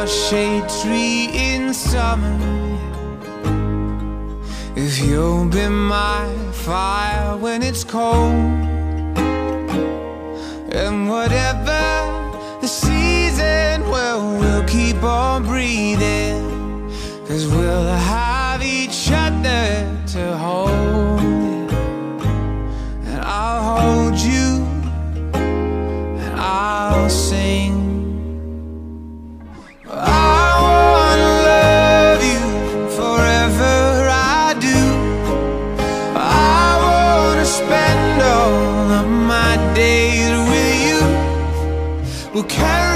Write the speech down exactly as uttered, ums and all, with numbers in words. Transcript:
our shade tree in summer. If you'll be my fire when it's cold, and whatever the season, well, we'll keep on breathing, 'cause we'll have each other to hold. And I'll hold you, and I'll sing. I wanna love you forever, I do. I wanna spend all of my days with you. We'll carry